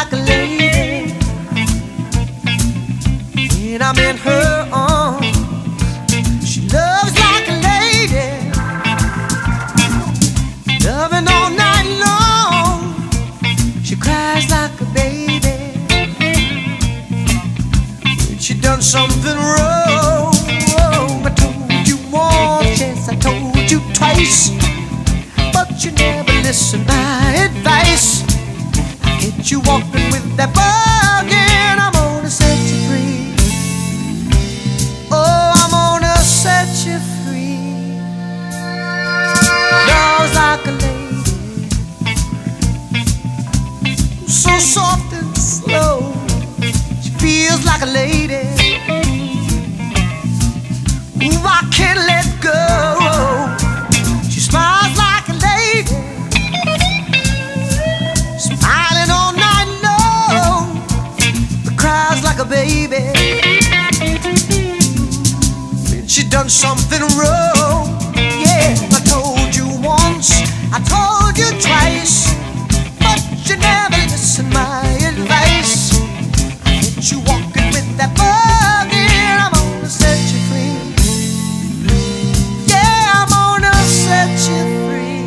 like a lady when I'm in her arms. She loves like a lady, loving all night long. She cries like a baby when she done something wrong. I told you once, yes, I told you twice, but you never listen my advice. I get you walking with that bug and I'm gonna set you free. Oh, I'm gonna set you free. Love's like a lady, so soft and slow. She feels like a lady. Ooh, I can't let go. She smiles like a lady, smiling all night long, but cries like a baby when she done something wrong. Yeah, I told you once, I told you twice, but you never listen my advice. I get you walking with that bug and I'm gonna set you free. Yeah, I'm gonna set you free.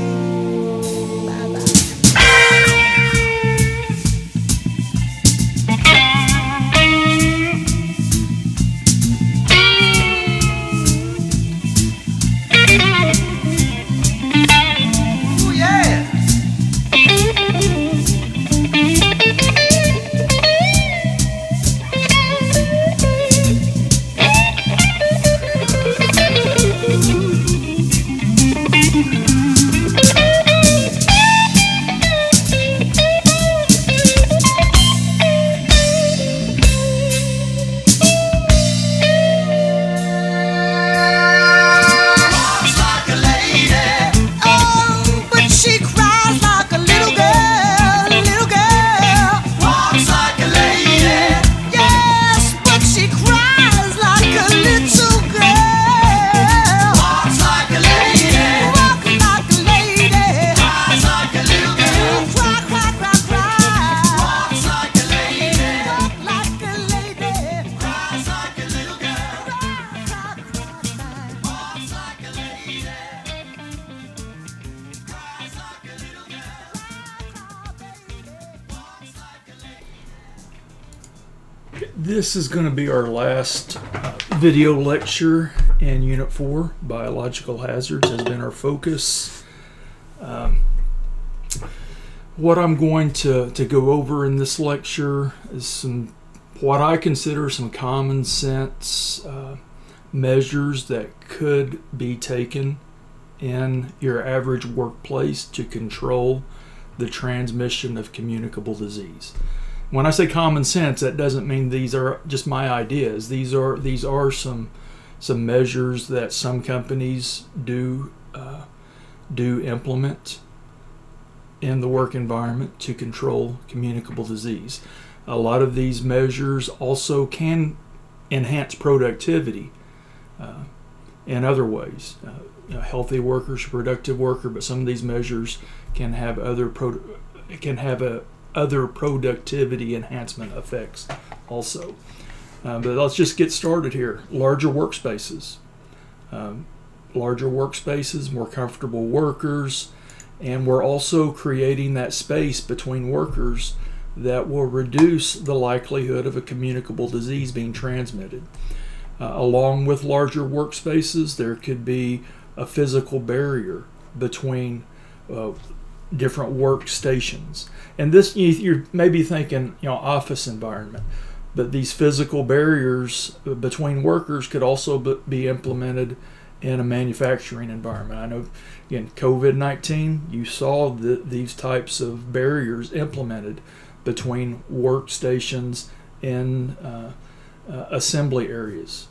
Ooh, yeah. Walks like a lady, oh, but she cries like a little girl, little girl. Walks like a lady, yes, but she cries like a little girl. Walks like a lady, walking like a lady, cries like a little girl. Cry, cry, cry, cry. Walks like a lady, walk like a lady, cries like a little girl. Cry, cry, cry, cry. Walks like a lady, cries like a little girl. This is going to be our last video lecture in Unit 4. Biological hazards has been our focus. What I'm going to go over in this lecture is some what I consider some common sense measures that could be taken in your average workplace to control the transmission of communicable disease. When I say common sense, that doesn't mean these are just my ideas. These are some measures that some companies do implement in the work environment to control communicable disease. A lot of these measures also can enhance productivity in other ways. A healthy worker is a productive worker, but some of these measures can have other productivity enhancement effects also. But let's just get started here. Larger workspaces. Larger workspaces, more comfortable workers, and we're also creating that space between workers that will reduce the likelihood of a communicable disease being transmitted. Along with larger workspaces, there could be a physical barrier between different workstations. And this, you're maybe thinking, office environment, but these physical barriers between workers could also be implemented in a manufacturing environment. I know, again, COVID-19, you saw these types of barriers implemented between workstations in assembly areas.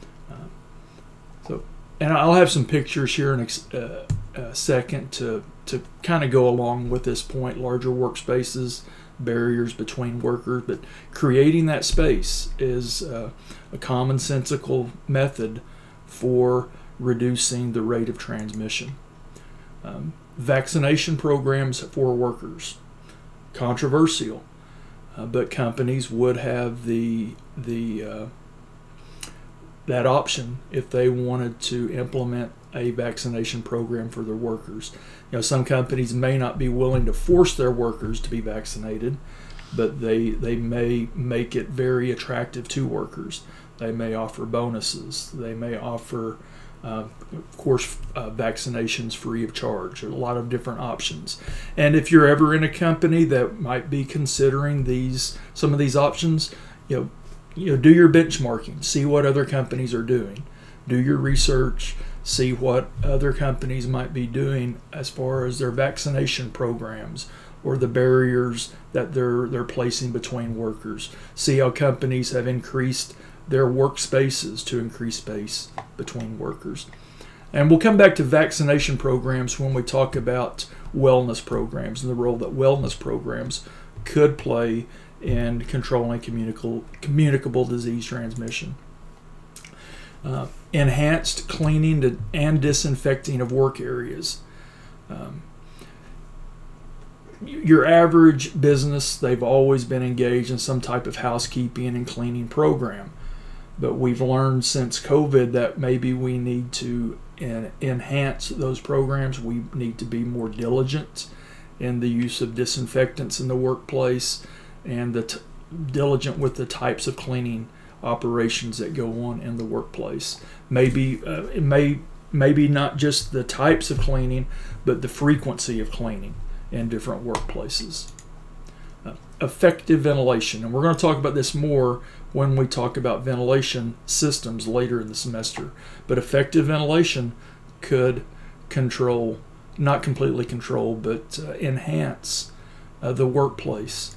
And I'll have some pictures here in a second to kind of go along with this point. Larger workspaces, barriers between workers, but creating that space is a commonsensical method for reducing the rate of transmission. Vaccination programs for workers, controversial. but companies would have that option if they wanted to implement a vaccination program for their workers. You know, some companies may not be willing to force their workers to be vaccinated, but they may make it very attractive to workers. They may offer bonuses. They may offer, of course, vaccinations free of charge. There are a lot of different options. And if you're ever in a company that might be considering some of these options, you know, do your benchmarking. See what other companies are doing. Do your research. See what other companies might be doing as far as their vaccination programs or the barriers that they're placing between workers. See how companies have increased their workspaces to increase space between workers. And we'll come back to vaccination programs when we talk about wellness programs and the role that wellness programs could play in controlling communicable disease transmission. Enhanced cleaning and disinfecting of work areas. Your average business, they've always been engaged in some type of housekeeping and cleaning program. But we've learned since COVID that maybe we need to enhance those programs. We need to be more diligent in the use of disinfectants in the workplace and diligent with the types of cleaning operations that go on in the workplace. Maybe not just the types of cleaning, but the frequency of cleaning in different workplaces. Effective ventilation, and we're going to talk about this more when we talk about ventilation systems later in the semester. But effective ventilation could control, not completely control, but enhance the workplace.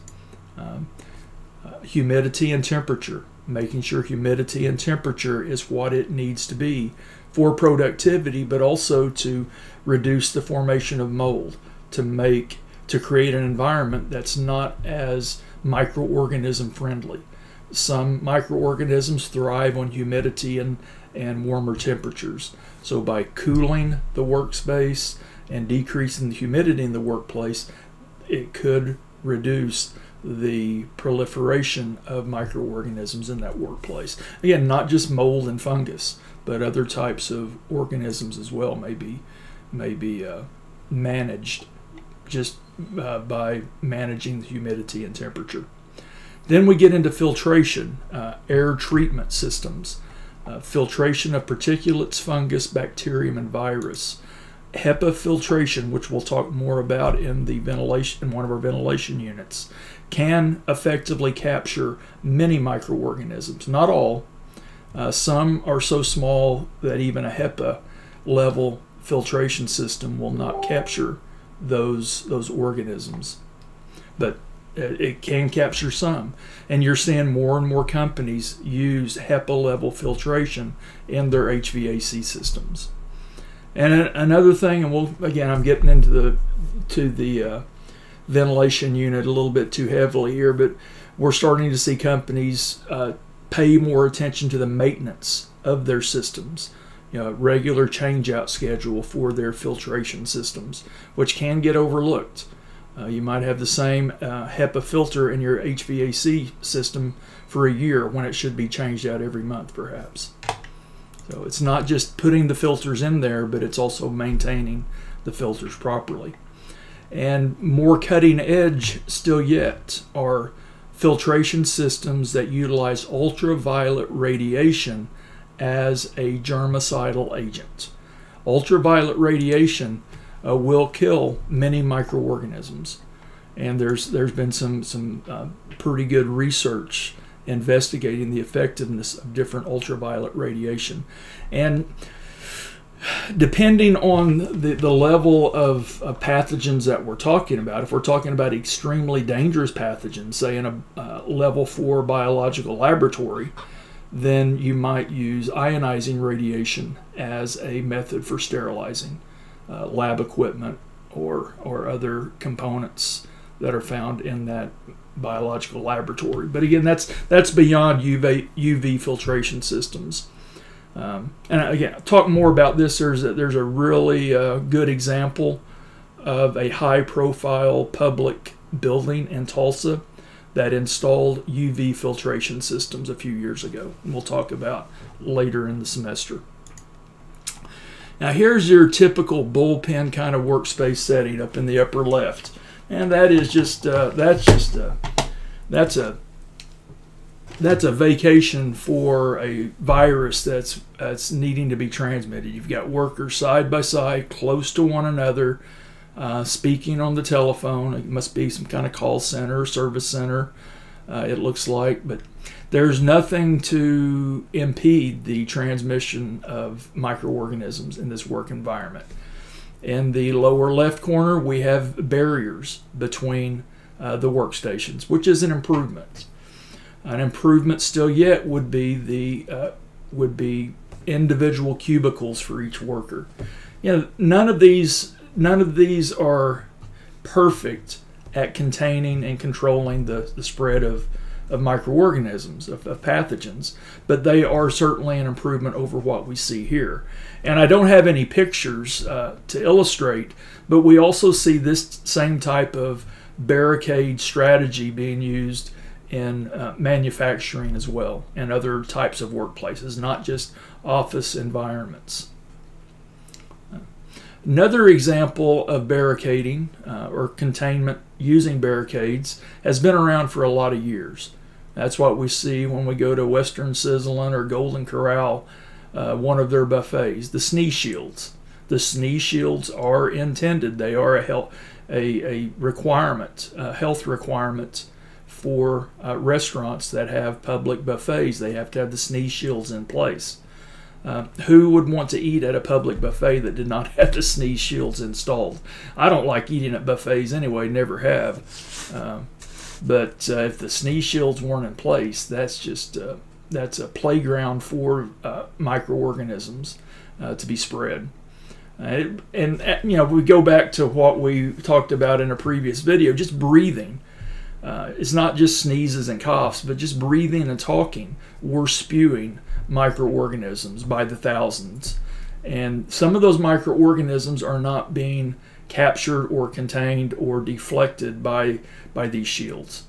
Humidity and temperature, making sure humidity and temperature is what it needs to be for productivity, but also to reduce the formation of mold, to create an environment that's not as microorganism friendly. Some microorganisms thrive on humidity and warmer temperatures. So by cooling the workspace and decreasing the humidity in the workplace, it could reduce the proliferation of microorganisms in that workplace. Again, not just mold and fungus, but other types of organisms as well may be managed just by managing the humidity and temperature. Then we get into filtration, air treatment systems, filtration of particulates, fungus, bacterium, and virus. HEPA filtration, which we'll talk more about in one of our ventilation units, can effectively capture many microorganisms. Not all. Some are so small that even a HEPA level filtration system will not capture those organisms, but it can capture some. And you're seeing more and more companies use HEPA level filtration in their HVAC systems. And another thing, and I'm getting into the ventilation unit a little bit too heavily here, but we're starting to see companies pay more attention to the maintenance of their systems. Regular change-out schedule for their filtration systems, which can get overlooked. You might have the same HEPA filter in your HVAC system for a year when it should be changed out every month, perhaps. So it's not just putting the filters in there, but it's also maintaining the filters properly. And more cutting edge still yet are filtration systems that utilize ultraviolet radiation as a germicidal agent. Ultraviolet radiation will kill many microorganisms, and there's been some pretty good research investigating the effectiveness of different ultraviolet radiation. And depending on the level of pathogens that we're talking about, if we're talking about extremely dangerous pathogens, say in a level 4 biological laboratory, then you might use ionizing radiation as a method for sterilizing lab equipment or other components that are found in that biological laboratory. But again, that's beyond UV filtration systems. And again, I'll talk more about this. There's a really good example of a high-profile public building in Tulsa that installed UV filtration systems a few years ago. And we'll talk about later in the semester. Now here's your typical bullpen kind of workspace setting up in the upper left, and that is just that's a vacation for a virus that's needing to be transmitted. You've got workers side by side, close to one another, speaking on the telephone. It must be some kind of call center, service center, it looks like, but there's nothing to impede the transmission of microorganisms in this work environment. In the lower left corner, we have barriers between the workstations, which is an improvement. An improvement still yet would be individual cubicles for each worker. None of these are perfect at containing and controlling the spread of microorganisms, of pathogens, but they are certainly an improvement over what we see here. And I don't have any pictures to illustrate, but we also see this same type of barricade strategy being used in manufacturing as well, and other types of workplaces, not just office environments. Another example of barricading or containment using barricades has been around for a lot of years. That's what we see when we go to Western Sizzlin' or Golden Corral, one of their buffets. The sneeze shields. The sneeze shields are intended. They are a requirement, a health requirement for restaurants that have public buffets. They have to have the sneeze shields in place. Who would want to eat at a public buffet that did not have the sneeze shields installed? I don't like eating at buffets anyway, never have. But if the sneeze shields weren't in place, that's a playground for microorganisms to be spread. And we go back to what we talked about in a previous video, just breathing. It's not just sneezes and coughs, but just breathing and talking. We're spewing microorganisms by the thousands. And some of those microorganisms are not being captured or contained or deflected by these shields.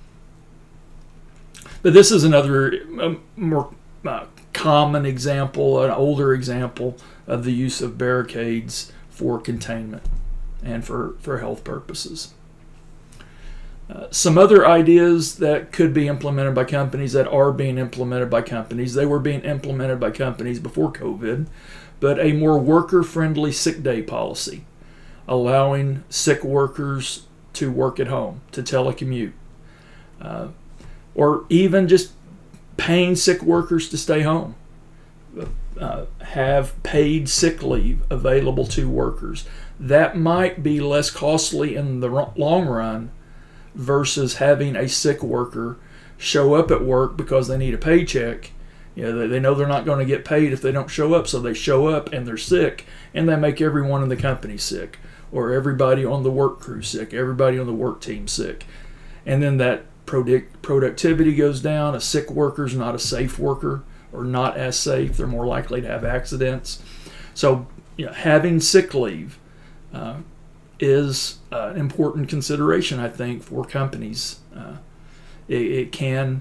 But this is another more common example, an older example of the use of barricades for containment and for health purposes. Some other ideas that could be implemented by companies, that are being implemented by companies, they were being implemented by companies before COVID, but a more worker-friendly sick day policy, allowing sick workers to work at home, to telecommute, or even just paying sick workers to stay home. Have paid sick leave available to workers. That might be less costly in the long run versus having a sick worker show up at work because they need a paycheck. They know they're not going to get paid if they don't show up, so they show up and they're sick, and they make everyone in the company sick, or everybody on the work crew sick, everybody on the work team sick. And then that productivity goes down. A sick worker is not a safe worker, or not as safe. They're more likely to have accidents. So having sick leave is an important consideration, I think, for companies. It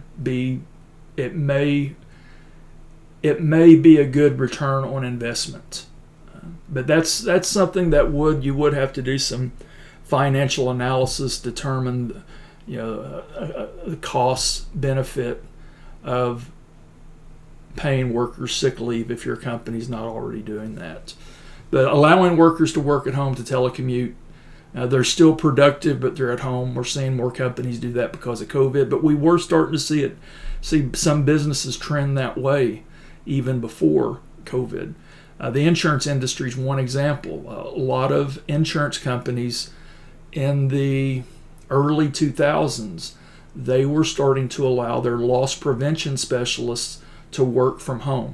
may be a good return on investment, but that's something that you would have to do some financial analysis, determine the cost benefit of paying workers sick leave if your company's not already doing that. But allowing workers to work at home, to telecommute, they're still productive, but they're at home. We're seeing more companies do that because of COVID, but we were starting to see some businesses trend that way even before COVID. The insurance industry is one example. A lot of insurance companies in the early 2000s, they were starting to allow their loss prevention specialists to work from home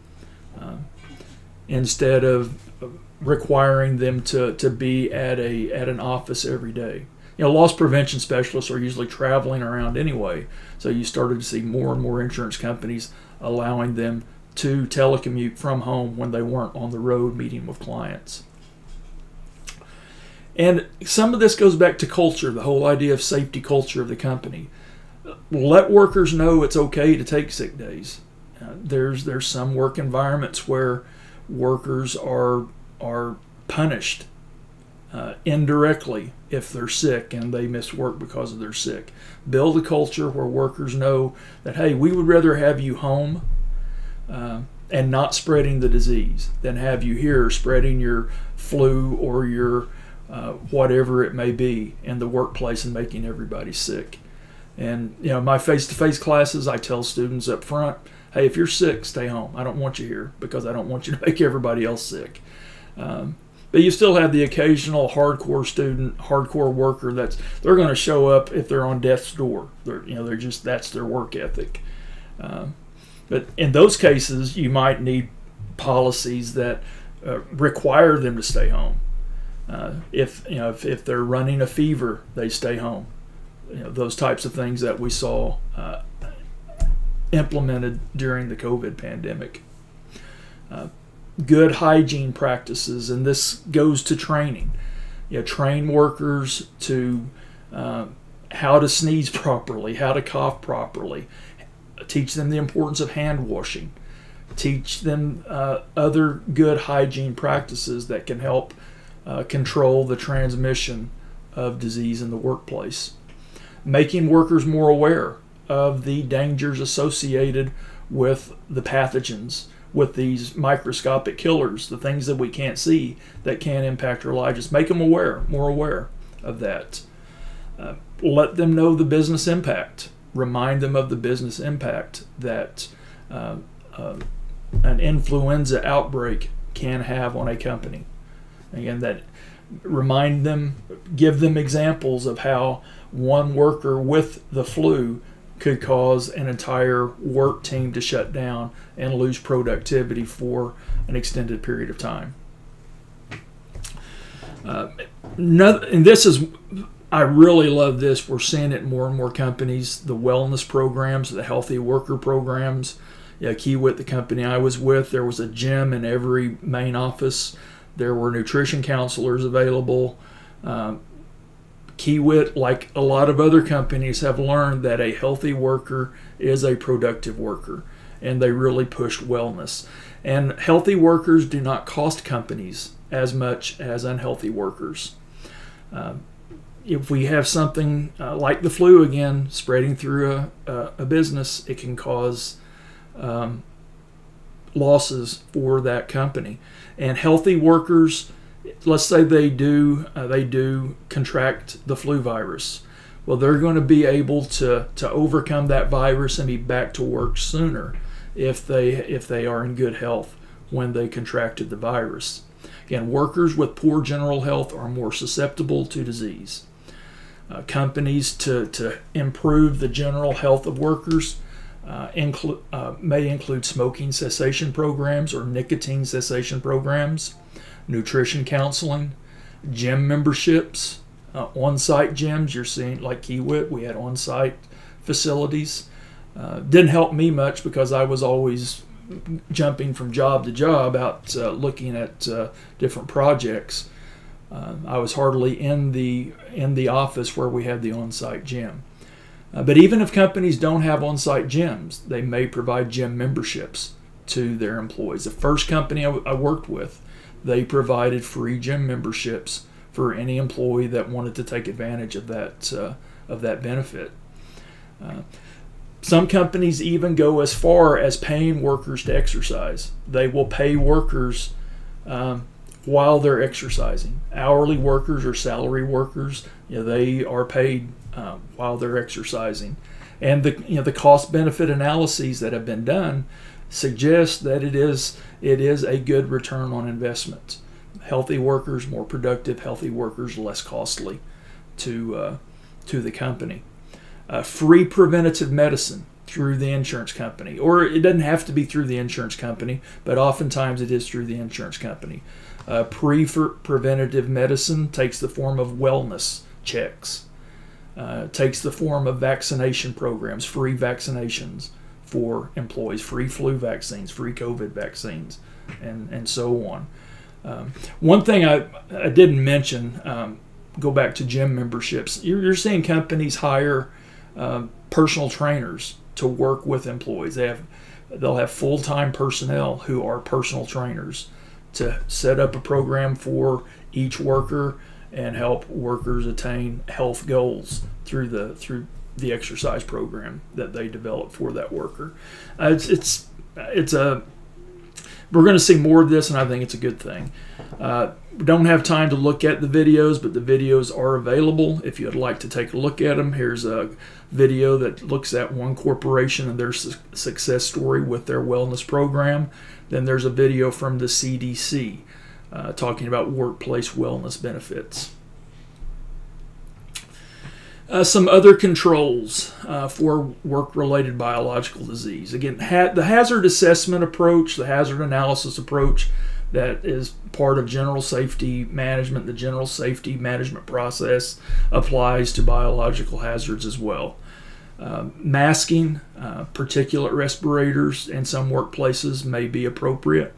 instead of requiring them to be at an office every day. Loss prevention specialists are usually traveling around anyway, so you started to see more and more insurance companies allowing them to telecommute from home when they weren't on the road meeting with clients. And some of this goes back to culture, the whole idea of safety culture of the company. let workers know it's okay to take sick days. There's some work environments where workers are punished indirectly if they're sick and they miss work because of their sick. Build a culture where workers know that, hey, we would rather have you home and not spreading the disease than have you here spreading your flu or your whatever it may be in the workplace and making everybody sick. And my face-to-face classes, I tell students up front, hey, if you're sick, stay home. I don't want you here because I don't want you to make everybody else sick. But you still have the occasional hardcore student, hardcore worker they're going to show up if they're on death's door. They're just, that's their work ethic. But in those cases, you might need policies that require them to stay home. If they're running a fever, they stay home. Those types of things that we saw implemented during the COVID pandemic. Good hygiene practices, and this goes to training. Train workers to how to sneeze properly, how to cough properly. Teach them the importance of hand washing. Teach them other good hygiene practices that can help control the transmission of disease in the workplace. Making workers more aware of the dangers associated with the pathogens, with these microscopic killers, the things that we can't see that can impact our lives. Just make them more aware of that. Let them know the business impact. Remind them of the business impact that an influenza outbreak can have on a company. Again, that remind them, give them examples of how one worker with the flu could cause an entire work team to shut down and lose productivity for an extended period of time. And this is, I really love this. We're seeing it in more and more companies. The wellness programs, the healthy worker programs. Kiewit, the company I was with, there was a gym in every main office. There were nutrition counselors available. Kiewit, like a lot of other companies, have learned that a healthy worker is a productive worker, and they really pushed wellness. And healthy workers do not cost companies as much as unhealthy workers. If we have something like the flu again spreading through a business, it can cause losses for that company. And healthy workers, let's say they do contract the flu virus. Well, they're going to be able to overcome that virus and be back to work sooner if they are in good health when they contracted the virus. Again, workers with poor general health are more susceptible to disease. Companies to improve the general health of workers may include smoking cessation programs or nicotine cessation programs, nutrition counseling, gym memberships, on-site gyms. You're seeing, like Kiewit, we had on-site facilities. Didn't help me much because I was always jumping from job to job out looking at different projects. I was hardly in the office where we had the on-site gym. But even if companies don't have on-site gyms, they may provide gym memberships to their employees. The first company I worked with, they provided free gym memberships for any employee that wanted to take advantage of that benefit. Some companies even go as far as paying workers to exercise. They will pay workers while they're exercising. Hourly workers or salary workers, they are paid while they're exercising. And the cost-benefit analyses that have been done suggest that it is a good return on investment. Healthy workers, more productive. Healthy workers, less costly to the company. Free preventative medicine through the insurance company, or it doesn't have to be through the insurance company, but oftentimes it is through the insurance company. Preventative medicine takes the form of wellness checks, takes the form of vaccination programs, free vaccinations for employees, free flu vaccines, free COVID vaccines, and so on. One thing I didn't mention, go back to gym memberships. You're seeing companies hire personal trainers to work with employees. They'll have full-time personnel who are personal trainers to set up a program for each worker and help workers attain health goals through the exercise program that they develop for that worker. We're going to see more of this, and I think it's a good thing. We don't have time to look at the videos, but the videos are available if you'd like to take a look at them. Here's a video that looks at one corporation and their success story with their wellness program. Then there's a video from the CDC talking about workplace wellness benefits. Some other controls for work-related biological disease. Again, the hazard assessment approach, the hazard analysis approach that is part of general safety management, the general safety management process applies to biological hazards as well. Masking, particulate respirators in some workplaces may be appropriate.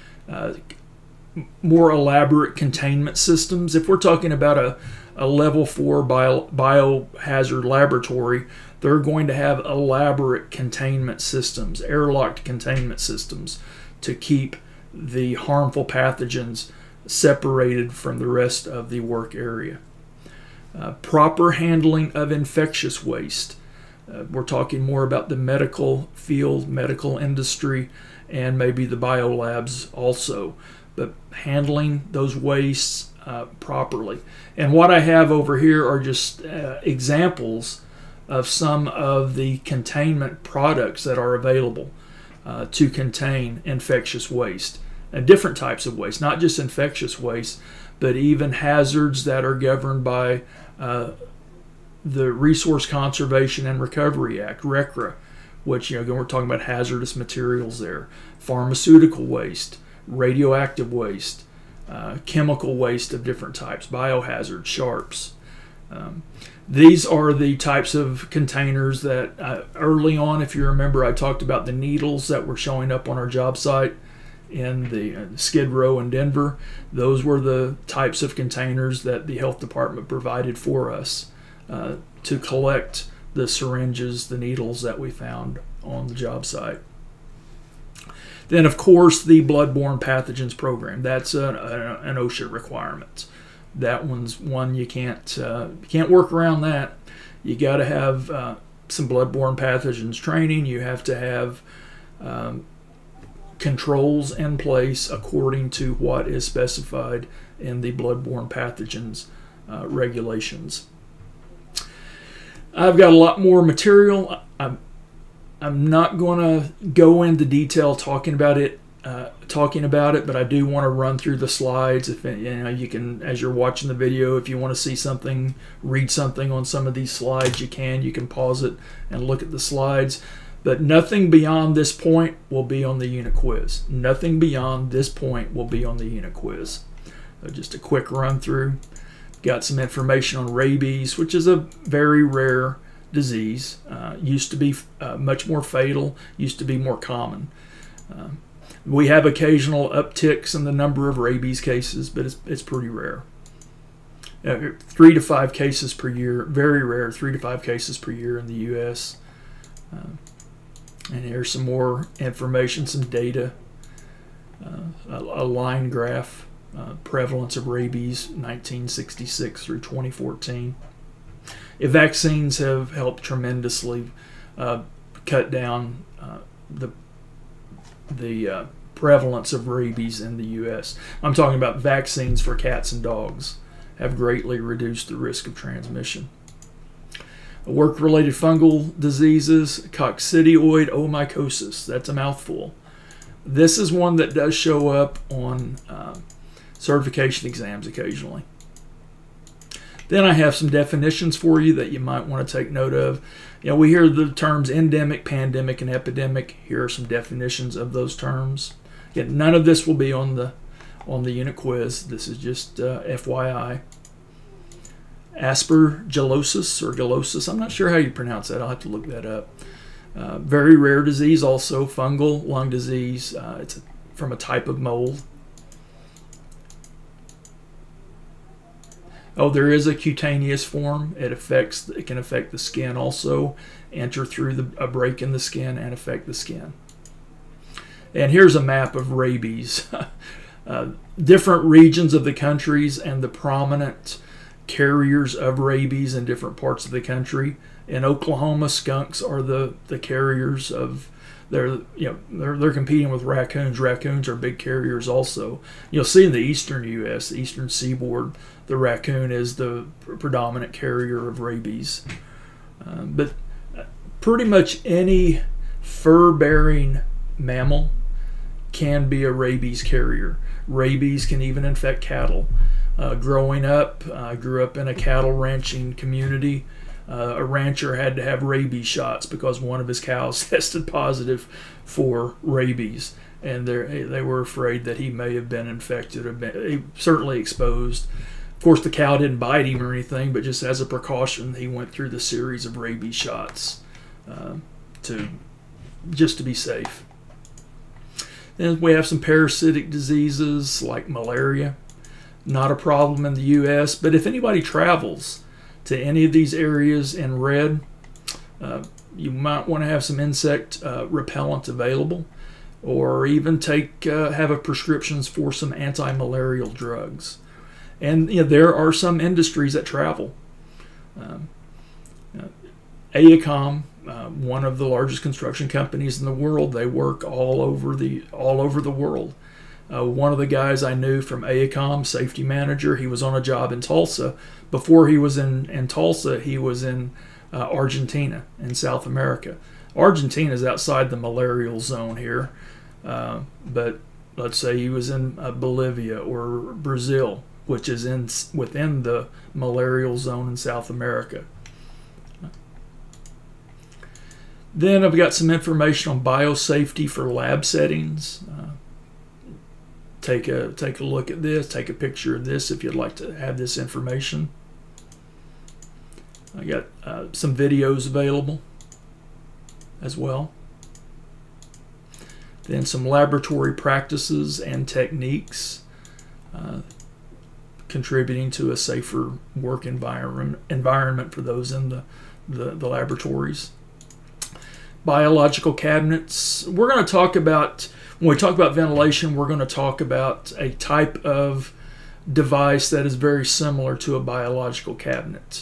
More elaborate containment systems. If we're talking about a level 4 biohazard laboratory, they're going to have elaborate containment systems, airlocked containment systems, to keep the harmful pathogens separated from the rest of the work area. Proper handling of infectious waste. We're talking more about the medical field, medical industry, and maybe the biolabs also. But handling those wastes properly. And what I have over here are just examples of some of the containment products that are available to contain infectious waste. And different types of waste, not just infectious waste, but even hazards that are governed by the Resource Conservation and Recovery Act, RCRA, which, again, we're talking about hazardous materials there. Pharmaceutical waste, radioactive waste, chemical waste of different types, biohazard, sharps. These are the types of containers that early on, if you remember, I talked about the needles that were showing up on our job site in the Skid Row in Denver. Those were the types of containers that the health department provided for us to collect the syringes, the needles that we found on the job site. Then, of course, the bloodborne pathogens program. That's an OSHA requirement. That one's one you can't work around that. You got to have some bloodborne pathogens training. You have to have controls in place according to what is specified in the bloodborne pathogens regulations. I've got a lot more material. I'm not going to go into detail talking about it, but I do want to run through the slides. If you can, as you're watching the video, if you want to see something, read something on some of these slides, you can pause it and look at the slides. But nothing beyond this point will be on the unit quiz. Nothing beyond this point will be on the unit quiz. So just a quick run through. Got some information on rabies, which is a very rare disease. Used to be much more fatal, used to be more common. We have occasional upticks in the number of rabies cases, but it's pretty rare. 3 to 5 cases per year, very rare, 3 to 5 cases per year in the U.S. And here's some more information, some data, a line graph, prevalence of rabies, 1966 through 2014. Vaccines have helped tremendously cut down the prevalence of rabies in the U.S. I'm talking about vaccines for cats and dogs have greatly reduced the risk of transmission. Work-related fungal diseases, coccidioid mycosis. That's a mouthful. This is one that does show up on certification exams occasionally. Then I have some definitions for you that you might want to take note of. We hear the terms endemic, pandemic, and epidemic. Here are some definitions of those terms. Again, none of this will be on the unit quiz. This is just FYI. Aspergillosis or gillosis. I'm not sure how you pronounce that. I'll have to look that up. Very rare disease, also fungal lung disease. It's from a type of mold. Oh, there is a cutaneous form. It can affect the skin also, enter through a break in the skin and affect the skin. And here's a map of rabies. Different regions of the countries and the prominent carriers of rabies in different parts of the country. In Oklahoma, skunks are the carriers of. They're competing with raccoons. Raccoons are big carriers also. You'll see in the eastern U.S., the eastern seaboard, the raccoon is the predominant carrier of rabies. But pretty much any fur-bearing mammal can be a rabies carrier. Rabies can even infect cattle. Growing up, I grew up in a cattle ranching community. A rancher had to have rabies shots because one of his cows tested positive for rabies, and they were afraid that he may have been infected or certainly exposed. Of course, the cow didn't bite him or anything, but just as a precaution, he went through the series of rabies shots to be safe. Then we have some parasitic diseases like malaria. Not a problem in the U.S., but if anybody travels to any of these areas in red, you might want to have some insect repellent available, or even have prescriptions for some anti-malarial drugs. And there are some industries that travel. AECOM, one of the largest construction companies in the world, they work all over the world. One of the guys I knew from AECOM, safety manager, he was on a job in Tulsa. Before he was in Tulsa, he was in Argentina, in South America. Argentina is outside the malarial zone here, but let's say he was in Bolivia or Brazil, which is within the malarial zone in South America. Then I've got some information on biosafety for lab settings. Take a look at this, take a picture of this if you'd like to have this information. I got some videos available as well. Then some laboratory practices and techniques contributing to a safer work environment for those in the laboratories. Biological cabinets. We're going to talk about, when we talk about ventilation, we're going to talk about a type of device that is very similar to a biological cabinet.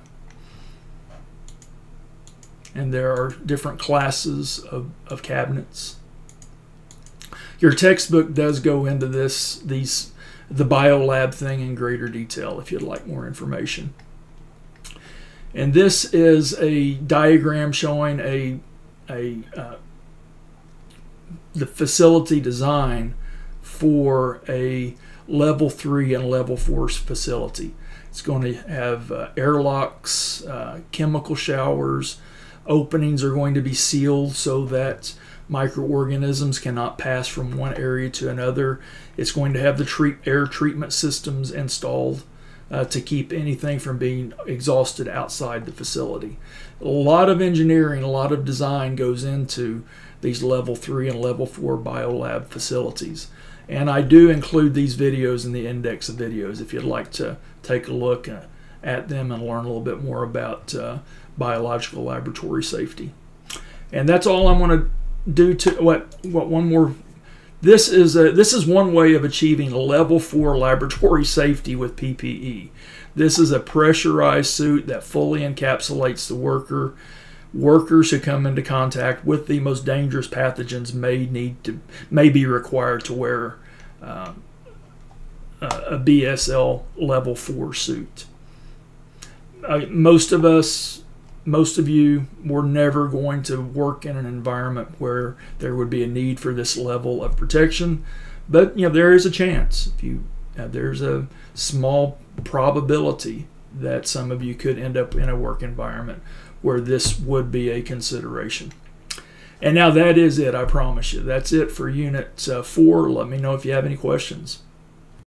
And there are different classes of cabinets. Your textbook does go into the biolab thing in greater detail if you'd like more information. And this is a diagram showing the facility design for a level 3 and level 4 facility. It's going to have airlocks, chemical showers. Openings are going to be sealed so that microorganisms cannot pass from one area to another. It's going to have the air treatment systems installed to keep anything from being exhausted outside the facility. A lot of engineering, a lot of design goes into these level 3 and level 4 biolab facilities. And I do include these videos in the index of videos if you'd like to take a look at them and learn a little bit more about biological laboratory safety. And that's all I'm going to do to one more. This is one way of achieving level 4 laboratory safety with PPE. This is a pressurized suit that fully encapsulates the worker. Workers who come into contact with the most dangerous pathogens may be required to wear a BSL level 4 suit. Most of you were never going to work in an environment where there would be a need for this level of protection, but there is a chance. There's a small probability that some of you could end up in a work environment where this would be a consideration. And now that is it, I promise you. That's it for Unit 4. Let me know if you have any questions.